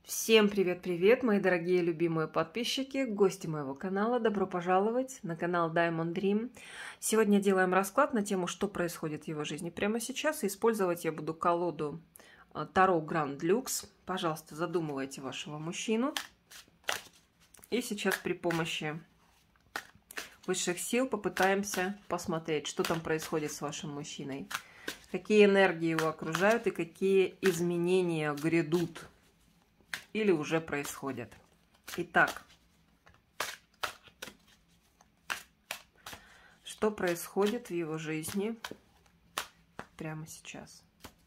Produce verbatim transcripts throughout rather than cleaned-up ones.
Всем привет-привет, мои дорогие любимые подписчики, гости моего канала. Добро пожаловать на канал Diamond Dream. Сегодня делаем расклад на тему, что происходит в его жизни прямо сейчас. И использовать я буду колоду Таро Grand Lux. Пожалуйста, задумывайте вашего мужчину. И сейчас при помощи высших сил попытаемся посмотреть, что там происходит с вашим мужчиной. Какие энергии его окружают и какие изменения грядут или уже происходят. Итак, что происходит в его жизни прямо сейчас?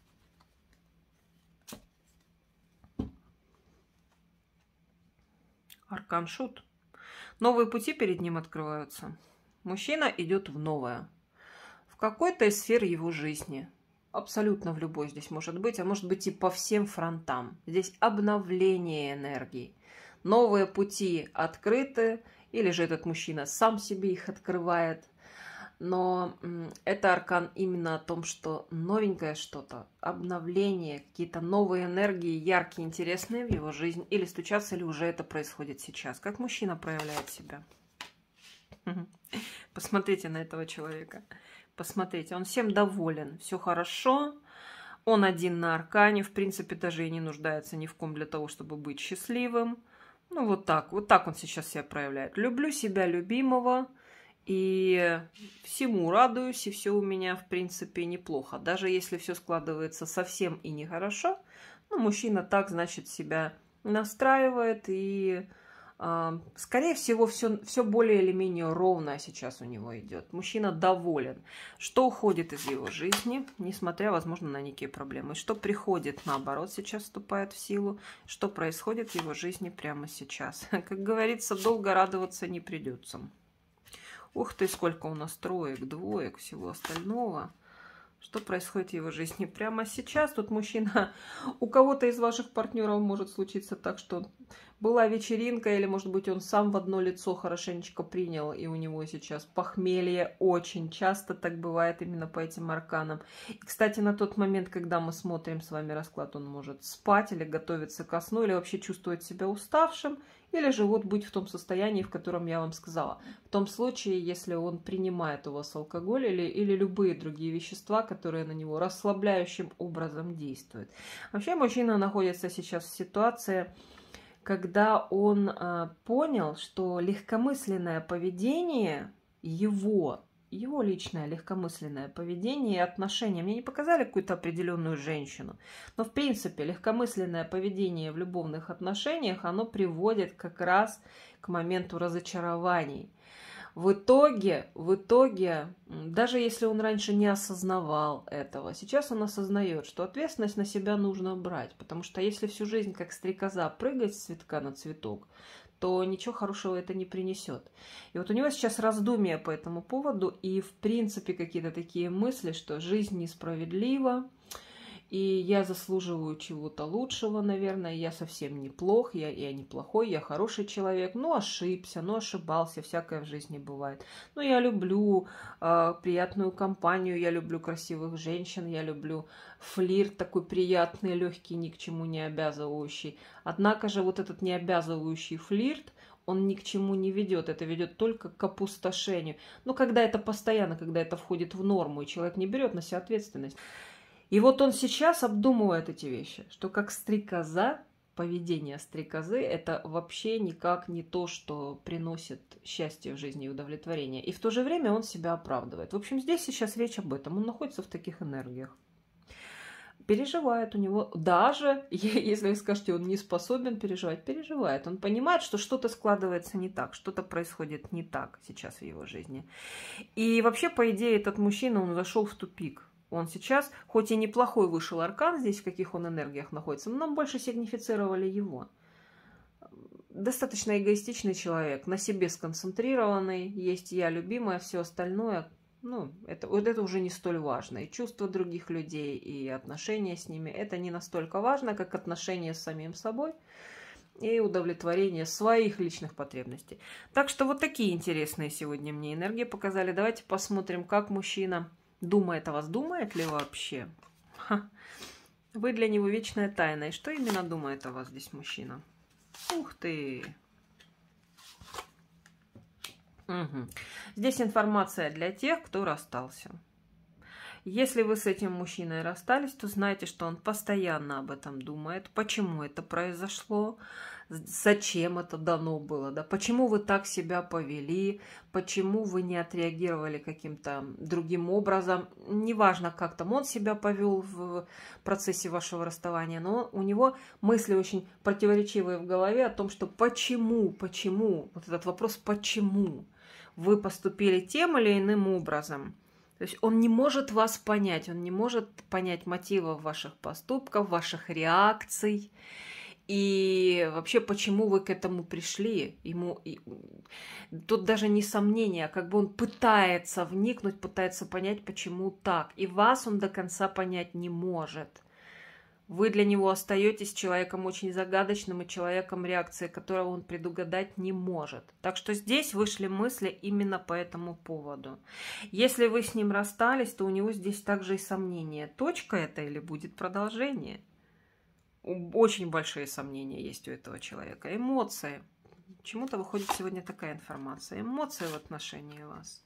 Аркан Шут. Новые пути перед ним открываются. Мужчина идет в новое. В какой-то из сфер его жизни. Абсолютно в любой здесь может быть, а может быть и по всем фронтам. Здесь обновление энергии. Новые пути открыты, или же этот мужчина сам себе их открывает. Но это аркан именно о том, что новенькое что-то, обновление, какие-то новые энергии, яркие, интересные в его жизнь. Или стучатся, или уже это происходит сейчас. Как мужчина проявляет себя? Посмотрите на этого человека. Посмотрите, он всем доволен, все хорошо, он один на аркане, в принципе, даже и не нуждается ни в ком для того, чтобы быть счастливым. Ну, вот так, вот так он сейчас себя проявляет. Люблю себя любимого, и всему радуюсь, и все у меня, в принципе, неплохо. Даже если все складывается совсем и нехорошо, ну, мужчина так, значит, себя настраивает, и... Скорее всего, все, все более или менее ровно сейчас у него идет. Мужчина доволен. Что уходит из его жизни, несмотря, возможно, на некие проблемы. Что приходит, наоборот, сейчас вступает в силу. Что происходит в его жизни прямо сейчас. Как говорится, долго радоваться не придется. Ух ты, сколько у нас троек, двоек, всего остального. Что происходит в его жизни прямо сейчас? Тут мужчина, у кого-то из ваших партнеров может случиться так, что была вечеринка, или, может быть, он сам в одно лицо хорошенечко принял, и у него сейчас похмелье. Очень часто так бывает именно по этим арканам. И, кстати, на тот момент, когда мы смотрим с вами расклад, он может спать или готовиться ко сну, или вообще чувствовать себя уставшим, или же вот быть в том состоянии, в котором я вам сказала. В том случае, если он принимает у вас алкоголь или, или любые другие вещества, которые на него расслабляющим образом действуют. Вообще мужчина находится сейчас в ситуации, когда он э, понял, что легкомысленное поведение его, его личное легкомысленное поведение и отношения, мне не показали какую-то определенную женщину, но в принципе легкомысленное поведение в любовных отношениях, оно приводит как раз к моменту разочарований. В итоге, в итоге, даже если он раньше не осознавал этого, сейчас он осознает, что ответственность на себя нужно брать. Потому что если всю жизнь как стрекоза прыгать с цветка на цветок, то ничего хорошего это не принесет. И вот у него сейчас раздумья по этому поводу и, в принципе, какие-то такие мысли, что жизнь несправедлива, и я заслуживаю чего-то лучшего, наверное, я совсем неплох, я, я неплохой, я хороший человек, ну ошибся, ну ошибался, всякое в жизни бывает. Но я люблю э, приятную компанию, я люблю красивых женщин, я люблю флирт такой приятный, легкий, ни к чему не обязывающий. Однако же вот этот необязывающий флирт, он ни к чему не ведет, это ведет только к опустошению. Но когда это постоянно, когда это входит в норму, и человек не берет на себя ответственность. И вот он сейчас обдумывает эти вещи, что как стрекоза, поведение стрекозы, это вообще никак не то, что приносит счастье в жизни и удовлетворение. И в то же время он себя оправдывает. В общем, здесь сейчас речь об этом. Он находится в таких энергиях. Переживает у него, даже если вы скажете, он не способен переживать, переживает. Он понимает, что что-то складывается не так, что-то происходит не так сейчас в его жизни. И вообще, по идее, этот мужчина, он зашел в тупик. Он сейчас, хоть и неплохой вышел аркан, здесь в каких он энергиях находится, но нам больше сигнифицировали его. Достаточно эгоистичный человек, на себе сконцентрированный, есть я любимая, все остальное, ну, это, вот это уже не столь важно. И чувства других людей, и отношения с ними, это не настолько важно, как отношения с самим собой и удовлетворение своих личных потребностей. Так что вот такие интересные сегодня мне энергии показали. Давайте посмотрим, как мужчина думает о вас, думает ли вообще. Ха. Вы для него вечная тайна. И что именно думает о вас здесь мужчина? Ух ты! Угу. Здесь информация для тех, кто расстался. Если вы с этим мужчиной расстались, то знайте, что он постоянно об этом думает. Почему это произошло? Зачем это дано было? Да? Почему вы так себя повели? Почему вы не отреагировали каким-то другим образом? Неважно, как там он себя повел в процессе вашего расставания, но у него мысли очень противоречивые в голове о том, что почему, почему, вот этот вопрос «почему» вы поступили тем или иным образом. То есть он не может вас понять, он не может понять мотивов ваших поступков, ваших реакций. И вообще, почему вы к этому пришли? Ему и, тут даже не сомнение, а как бы он пытается вникнуть, пытается понять, почему так. И вас он до конца понять не может. Вы для него остаетесь человеком очень загадочным и человеком, реакции которого он предугадать не может. Так что здесь вышли мысли именно по этому поводу. Если вы с ним расстались, то у него здесь также и сомнения. Точка это или будет продолжение? Очень большие сомнения есть у этого человека. Эмоции. Почему-то выходит сегодня такая информация. Эмоции в отношении вас.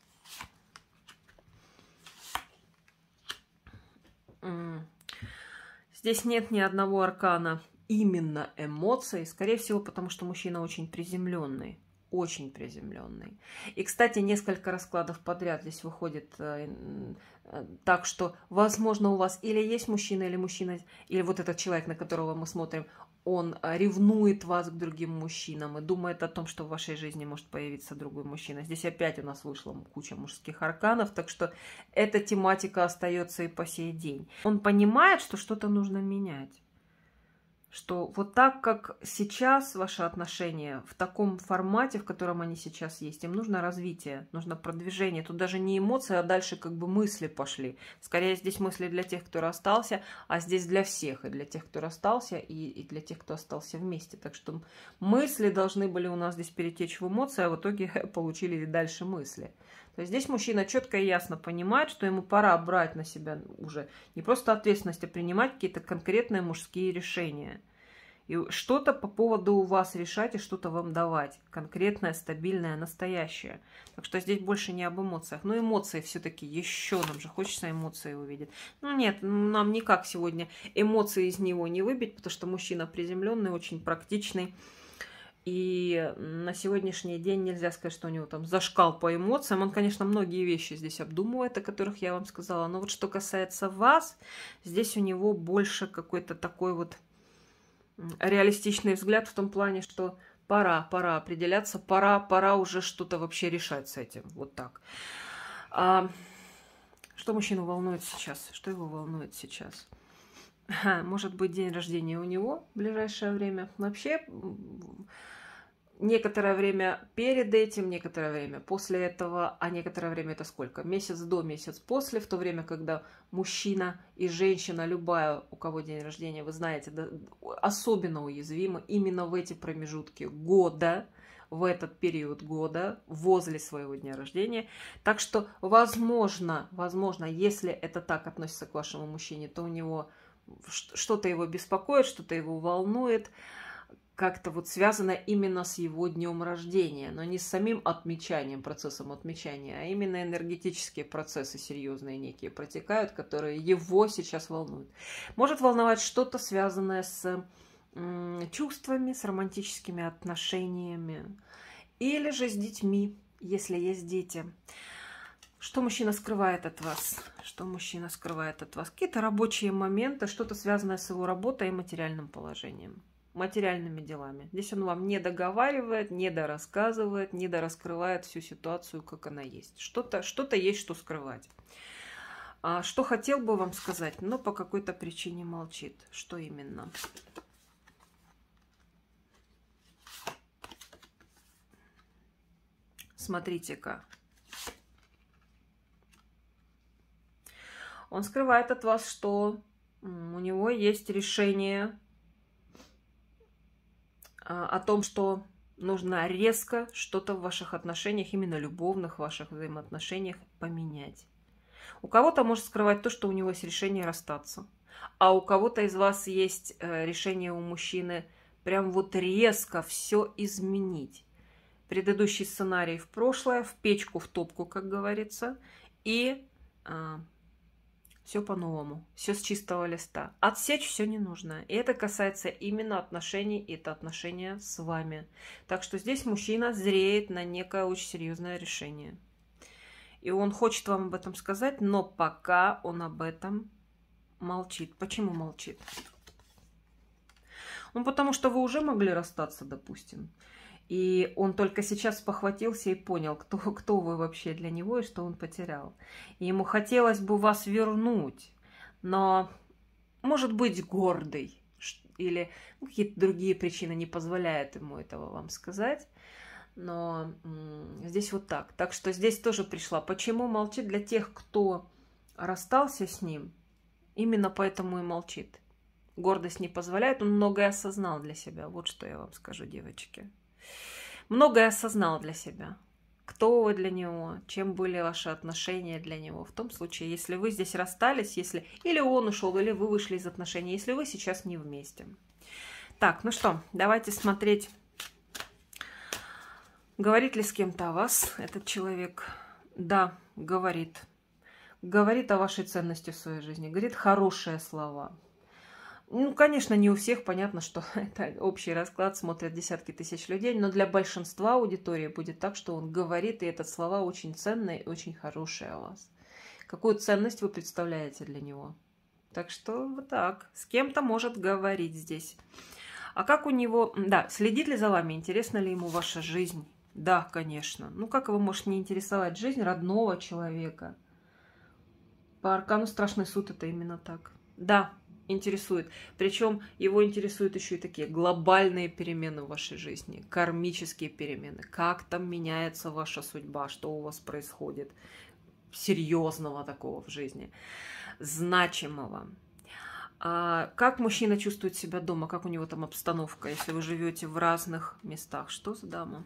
Здесь нет ни одного аркана именно эмоций. Скорее всего, потому что мужчина очень приземленный. Очень приземленный. И, кстати, несколько раскладов подряд здесь выходит э, э, так, что, возможно, у вас или есть мужчина, или мужчина, или вот этот человек, на которого мы смотрим, он ревнует вас к другим мужчинам и думает о том, что в вашей жизни может появиться другой мужчина. Здесь опять у нас вышла куча мужских арканов, так что эта тематика остается и по сей день. Он понимает, что что-то нужно менять. Что вот так, как сейчас ваши отношения, в таком формате, в котором они сейчас есть, им нужно развитие, нужно продвижение. Тут даже не эмоции, а дальше как бы мысли пошли. Скорее здесь мысли для тех, кто расстался, а здесь для всех. И для тех, кто расстался, и, и для тех, кто остался вместе. Так что мысли должны были у нас здесь перетечь в эмоции, а в итоге получили дальше мысли. То есть здесь мужчина четко и ясно понимает, что ему пора брать на себя уже не просто ответственность, а принимать какие-то конкретные мужские решения. И что-то по поводу у вас решать и что-то вам давать. Конкретное, стабильное, настоящее. Так что здесь больше не об эмоциях. Но эмоции все-таки еще, нам же хочется эмоции увидеть. Ну нет, нам никак сегодня эмоции из него не выбить, потому что мужчина приземленный, очень практичный. И на сегодняшний день нельзя сказать, что у него там зашкал по эмоциям. Он, конечно, многие вещи здесь обдумывает, о которых я вам сказала. Но вот что касается вас, здесь у него больше какой-то такой вот реалистичный взгляд в том плане, что пора, пора определяться, пора, пора уже что-то вообще решать с этим. Вот так. А что мужчину волнует сейчас? Что его волнует сейчас? Может быть, день рождения у него в ближайшее время. Вообще, некоторое время перед этим, некоторое время после этого, а некоторое время это сколько? Месяц до, месяц после, в то время, когда мужчина и женщина, любая, у кого день рождения, вы знаете, да, особенно уязвимы именно в эти промежутки года, в этот период года, возле своего дня рождения. Так что, возможно, возможно, если это так относится к вашему мужчине, то у него что-то его беспокоит, что-то его волнует, как-то вот связано именно с его днем рождения, но не с самим отмечанием, процессом отмечания, а именно энергетические процессы серьезные некие протекают, которые его сейчас волнуют. Может волновать что-то, связанное с м, чувствами, с романтическими отношениями, или же с детьми, если есть дети. Что мужчина скрывает от вас? Что мужчина скрывает от вас? Какие-то рабочие моменты, что-то связанное с его работой и материальным положением, материальными делами. Здесь он вам не договаривает, не дорассказывает, не дораскрывает всю ситуацию, как она есть. Что-то что-то есть, что скрывать. А что хотел бы вам сказать, но по какой-то причине молчит. Что именно? Смотрите-ка. Он скрывает от вас, что у него есть решение о том, что нужно резко что-то в ваших отношениях, именно любовных ваших взаимоотношениях, поменять. У кого-то может скрывать то, что у него есть решение расстаться. А у кого-то из вас есть э, решение у мужчины прям вот резко все изменить. Предыдущий сценарий в прошлое, в печку, в топку, как говорится, и э, все по-новому, все с чистого листа. Отсечь все ненужное. И это касается именно отношений, и это отношения с вами. Так что здесь мужчина зреет на некое очень серьезное решение. И он хочет вам об этом сказать, но пока он об этом молчит. Почему молчит? Ну, потому что вы уже могли расстаться, допустим. И он только сейчас спохватился и понял, кто, кто вы вообще для него и что он потерял. И ему хотелось бы вас вернуть, но, может быть, гордый или ну, какие-то другие причины не позволяют ему этого вам сказать. Но м- здесь вот так. Так что здесь тоже пришла. Почему молчит? Для тех, кто расстался с ним, именно поэтому и молчит. Гордость не позволяет, он многое осознал для себя. Вот что я вам скажу, девочки. Многое осознал для себя. Кто вы для него, чем были ваши отношения для него. В том случае, если вы здесь расстались, если или он ушел, или вы вышли из отношений, если вы сейчас не вместе. Так, ну что, давайте смотреть, говорит ли с кем-то о вас этот человек. Да, говорит. Говорит о вашей ценности в своей жизни, говорит хорошие слова. Ну, конечно, не у всех, понятно, что это общий расклад, смотрят десятки тысяч людей, но для большинства аудитории будет так, что он говорит, и это слова очень ценные и очень хорошие о вас. Какую ценность вы представляете для него? Так что вот так, с кем-то может говорить здесь. А как у него, да, следит ли за вами, интересна ли ему ваша жизнь? Да, конечно. Ну, как его может не интересовать жизнь родного человека? По аркану Страшный суд это именно так. Да, интересует. Причем его интересуют еще и такие глобальные перемены в вашей жизни, кармические перемены. Как там меняется ваша судьба, что у вас происходит серьезного такого в жизни, значимого. А как мужчина чувствует себя дома, как у него там обстановка, если вы живете в разных местах? Что за дама?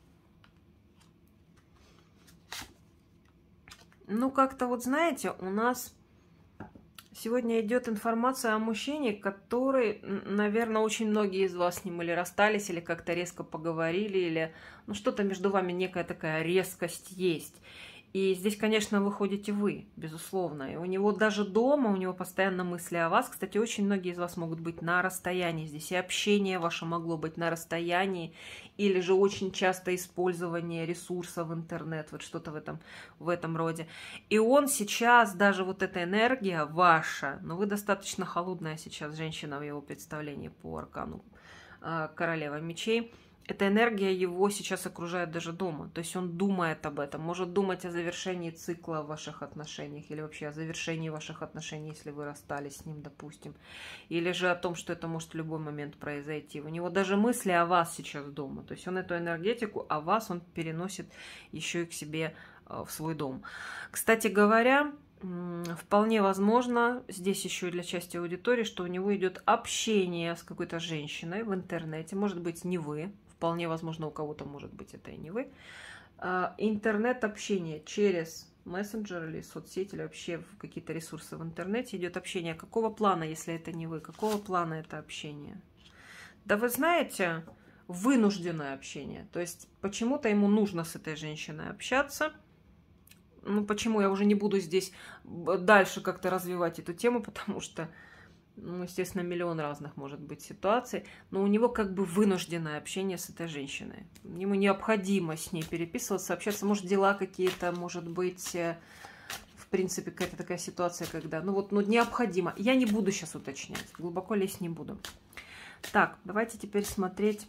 Ну, как-то вот, знаете, у нас сегодня идет информация о мужчине, который, наверное, очень многие из вас с ним или расстались, или как-то резко поговорили, или ну, что-то между вами, некая такая резкость есть. И здесь, конечно, выходите вы, безусловно. И у него даже дома, у него постоянно мысли о вас. Кстати, очень многие из вас могут быть на расстоянии здесь. И общение ваше могло быть на расстоянии. Или же очень часто использование ресурсов интернет. Вот что-то в этом, в этом роде. И он сейчас, даже вот эта энергия ваша, ну вы достаточно холодная сейчас женщина в его представлении по аркану королева мечей. Эта энергия его сейчас окружает даже дома. То есть он думает об этом. Может думать о завершении цикла в ваших отношениях. Или вообще о завершении ваших отношений, если вы расстались с ним, допустим. Или же о том, что это может в любой момент произойти. У него даже мысли о вас сейчас дома. То есть он эту энергетику о вас он переносит еще и к себе в свой дом. Кстати говоря, вполне возможно, здесь еще и для части аудитории, что у него идет общение с какой-то женщиной в интернете. Может быть, не вы. Вполне возможно, у кого-то, может быть, это и не вы. Интернет-общение через мессенджер или соцсеть, или вообще какие-то ресурсы в интернете идет общение. Какого плана, если это не вы? Какого плана это общение? Да вы знаете, вынужденное общение. То есть почему-то ему нужно с этой женщиной общаться. Ну, почему я уже не буду здесь дальше как-то развивать эту тему, потому что, ну, естественно, миллион разных может быть ситуаций, но у него как бы вынужденное общение с этой женщиной. Ему необходимо с ней переписываться, общаться, может, дела какие-то, может быть, в принципе, какая-то такая ситуация, когда, ну вот, ну, необходимо. Я не буду сейчас уточнять, глубоко лезть не буду. Так, давайте теперь смотреть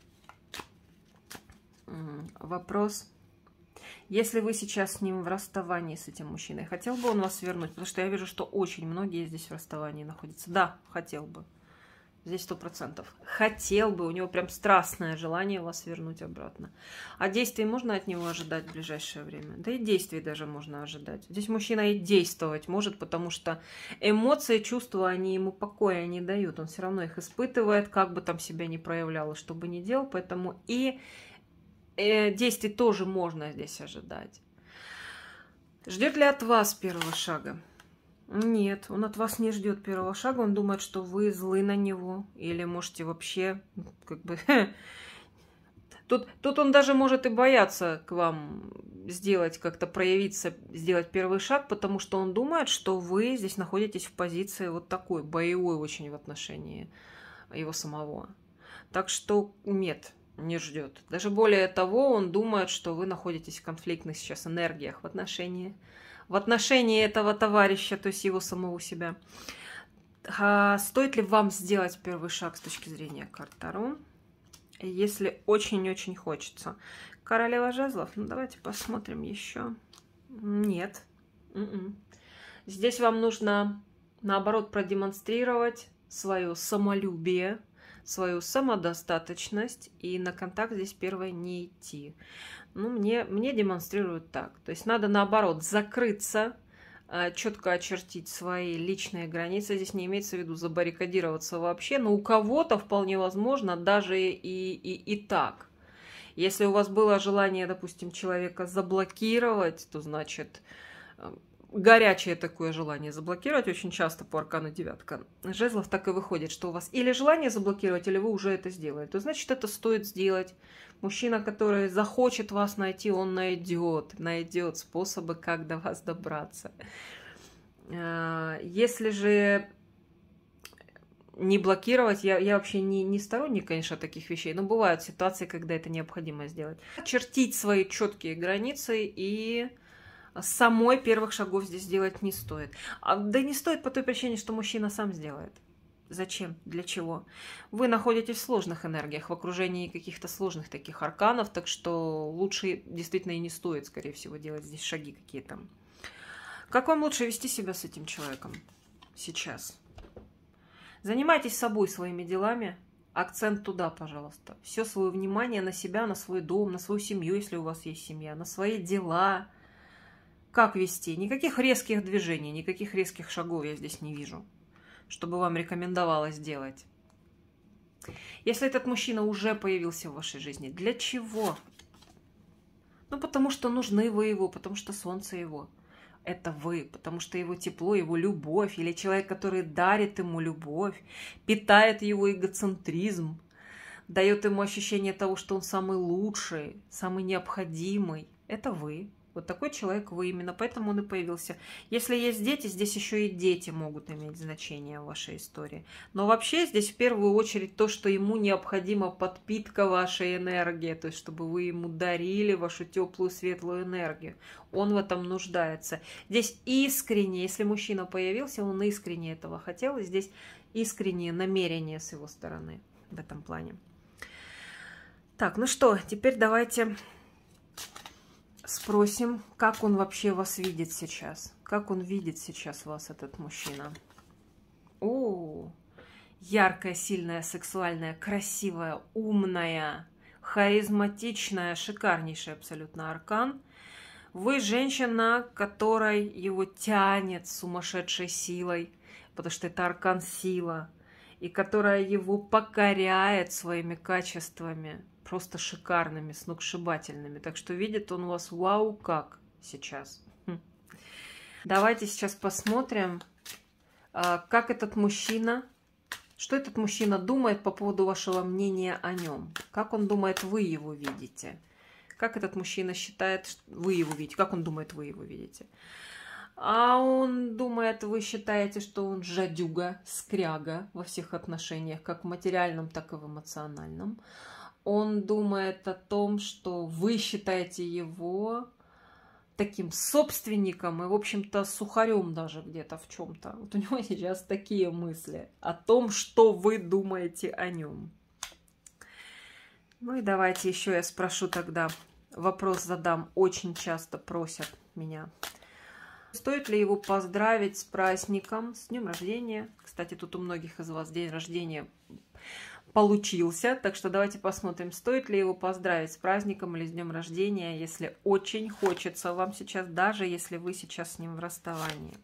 вопрос. Если вы сейчас с ним в расставании, с этим мужчиной, хотел бы он вас вернуть? Потому что я вижу, что очень многие здесь в расставании находятся. Да, хотел бы. Здесь сто процентов. Хотел бы. У него прям страстное желание вас вернуть обратно. А действий можно от него ожидать в ближайшее время? Да и действий даже можно ожидать. Здесь мужчина и действовать может, потому что эмоции, чувства, они ему покоя не дают. Он все равно их испытывает, как бы там себя ни проявлял и что бы ни делал. Поэтому и... действий тоже можно здесь ожидать. Ждет ли от вас первого шага? Нет, он от вас не ждет первого шага, он думает, что вы злы на него, или можете вообще, как бы, тут, тут он даже может и бояться к вам сделать, как-то проявиться, сделать первый шаг, потому что он думает, что вы здесь находитесь в позиции вот такой, боевой очень в отношении его самого. Так что нет, не ждет. Даже более того, он думает, что вы находитесь в конфликтных сейчас энергиях в отношении в отношении этого товарища, то есть его самого себя. А стоит ли вам сделать первый шаг с точки зрения карт Таро, если очень-очень хочется? Королева жезлов, ну давайте посмотрим еще. Нет. М-м. Здесь вам нужно, наоборот, продемонстрировать свое самолюбие, свою самодостаточность, и на контакт здесь первое не идти. Ну, мне, мне демонстрируют так. То есть надо, наоборот, закрыться, четко очертить свои личные границы. Здесь не имеется в виду забаррикадироваться вообще, но у кого-то вполне возможно даже и, и, и так. Если у вас было желание, допустим, человека заблокировать, то значит... горячее такое желание заблокировать, очень часто по аркану девятка жезлов так и выходит, что у вас или желание заблокировать, или вы уже это сделали. То значит, это стоит сделать. Мужчина, который захочет вас найти, он найдет, найдет способы, как до вас добраться. Если же не блокировать, я, я вообще не, не сторонник, конечно, таких вещей, но бывают ситуации, когда это необходимо сделать. Чертить свои четкие границы, и самой первых шагов здесь делать не стоит. А, да не стоит по той причине, что мужчина сам сделает. Зачем? Для чего? Вы находитесь в сложных энергиях, в окружении каких-то сложных таких арканов, так что лучше действительно и не стоит, скорее всего, делать здесь шаги какие-то. Как вам лучше вести себя с этим человеком сейчас? Занимайтесь собой, своими делами. Акцент туда, пожалуйста. Все свое внимание на себя, на свой дом, на свою семью, если у вас есть семья, на свои дела. Как вести? Никаких резких движений, никаких резких шагов я здесь не вижу, чтобы вам рекомендовалось делать. Если этот мужчина уже появился в вашей жизни, для чего? Ну, потому что нужны вы его, потому что солнце его. Это вы, потому что его тепло, его любовь, или человек, который дарит ему любовь, питает его эгоцентризм, дает ему ощущение того, что он самый лучший, самый необходимый. Это вы. Вот такой человек вы именно, поэтому он и появился. Если есть дети, здесь еще и дети могут иметь значение в вашей истории. Но вообще здесь в первую очередь то, что ему необходима подпитка вашей энергии, то есть чтобы вы ему дарили вашу теплую, светлую энергию. Он в этом нуждается. Здесь искренне, если мужчина появился, он искренне этого хотел, и здесь искреннее намерение с его стороны в этом плане. Так, ну что, теперь давайте... спросим, как он вообще вас видит сейчас. Как он видит сейчас вас, этот мужчина. О, яркая, сильная, сексуальная, красивая, умная, харизматичная, шикарнейший абсолютно аркан. Вы женщина, которой его тянет с сумасшедшей силой, потому что это аркан сила, и которая его покоряет своими качествами, просто шикарными, сногсшибательными. Так что видит он вас вау как сейчас. Хм. Давайте сейчас посмотрим, как этот мужчина, что этот мужчина думает по поводу вашего мнения о нем. Как он думает, вы его видите. Как этот мужчина считает, вы его видите. Как он думает, вы его видите. А он думает, вы считаете, что он жадюга, скряга во всех отношениях, как в материальном, так и в эмоциональном. Он думает о том, что вы считаете его таким собственником и, в общем-то, сухарем даже где-то в чем-то. Вот у него сейчас такие мысли о том, что вы думаете о нем. Ну и давайте еще я спрошу тогда, вопрос задам, очень часто просят меня. Стоит ли его поздравить с праздником, с днем рождения? Кстати, тут у многих из вас день рождения получился, так что давайте посмотрим, стоит ли его поздравить с праздником или с днем рождения, если очень хочется вам сейчас, даже если вы сейчас с ним в расставании.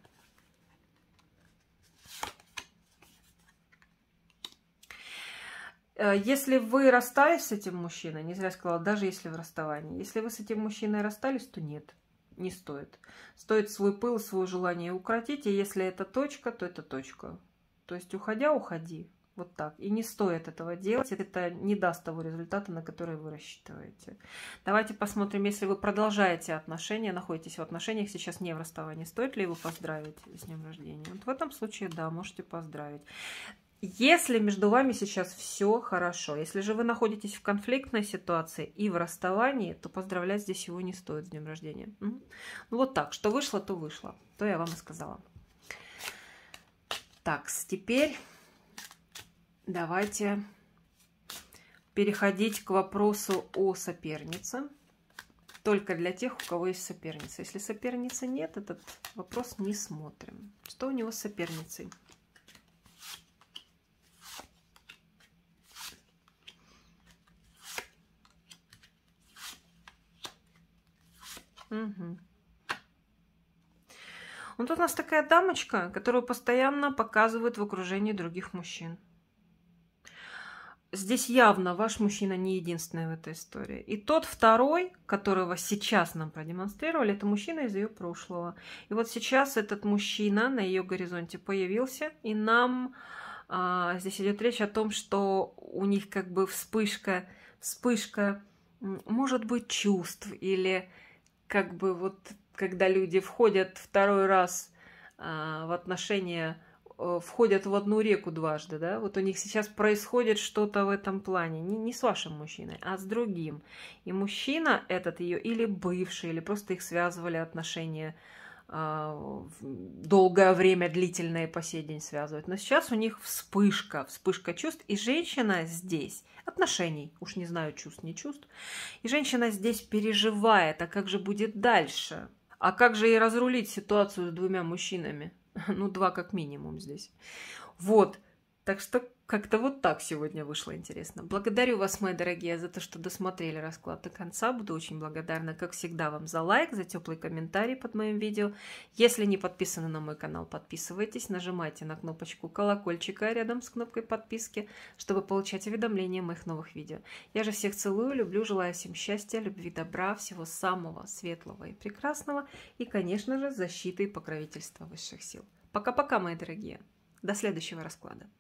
Если вы расстались с этим мужчиной, не зря сказала, даже если в расставании, если вы с этим мужчиной расстались, то нет. не стоит. Стоит свой пыл, свое желание укротить, и если это точка, то это точка. То есть, уходя, уходи. Вот так. И не стоит этого делать. Это не даст того результата, на который вы рассчитываете. Давайте посмотрим, если вы продолжаете отношения, находитесь в отношениях, сейчас не в расставании, стоит ли его поздравить с днем рождения? Вот в этом случае, да, можете поздравить. Если между вами сейчас все хорошо, если же вы находитесь в конфликтной ситуации и в расставании, то поздравлять здесь его не стоит с днем рождения. Ну вот так, что вышло, то вышло. То я вам и сказала. Так, теперь давайте переходить к вопросу о сопернице. Только для тех, у кого есть соперница. Если соперницы нет, этот вопрос не смотрим. Что у него с соперницей? Угу. Вот тут у нас такая дамочка, которую постоянно показывают в окружении других мужчин. Здесь явно ваш мужчина не единственный в этой истории. И тот второй, которого сейчас нам продемонстрировали, это мужчина из ее прошлого. И вот сейчас этот мужчина на ее горизонте появился, и нам а, здесь идет речь о том, что у них как бы вспышка, вспышка, может быть, чувств, или как бы вот когда люди входят второй раз а, в отношения, входят в одну реку дважды, да, вот у них сейчас происходит что-то в этом плане, не, не с вашим мужчиной, а с другим. И мужчина этот ее или бывший, или просто их связывали отношения, э, долгое время, длительное по сей день связывают. Но сейчас у них вспышка, вспышка чувств, и женщина здесь, отношений, уж не знаю, чувств, не чувств, и женщина здесь переживает, а как же будет дальше? А как же и разрулить ситуацию с двумя мужчинами? Ну, два как минимум здесь. Вот. Так что как-то вот так сегодня вышло интересно. Благодарю вас, мои дорогие, за то, что досмотрели расклад до конца. Буду очень благодарна, как всегда, вам за лайк, за теплый комментарий под моим видео. Если не подписаны на мой канал, подписывайтесь. Нажимайте на кнопочку колокольчика рядом с кнопкой подписки, чтобы получать уведомления о моих новых видео. Я же всех целую, люблю, желаю всем счастья, любви, добра, всего самого светлого и прекрасного. И, конечно же, защиты и покровительства высших сил. Пока-пока, мои дорогие. До следующего расклада.